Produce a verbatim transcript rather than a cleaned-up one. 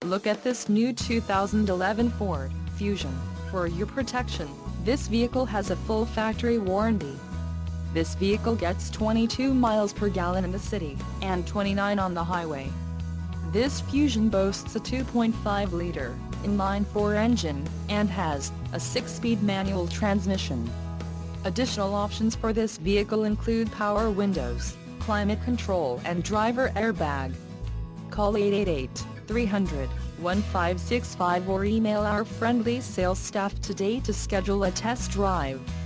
Look at this new two thousand eleven Ford Fusion. For your protection, this vehicle has a full factory warranty. This vehicle gets twenty-two miles per gallon in the city, and twenty-nine on the highway. This Fusion boasts a two point five liter inline-four engine, and has a six-speed manual transmission. Additional options for this vehicle include power windows, climate control and driver airbag. Call eight eight eight, three hundred, one five six five or email our friendly sales staff today to schedule a test drive.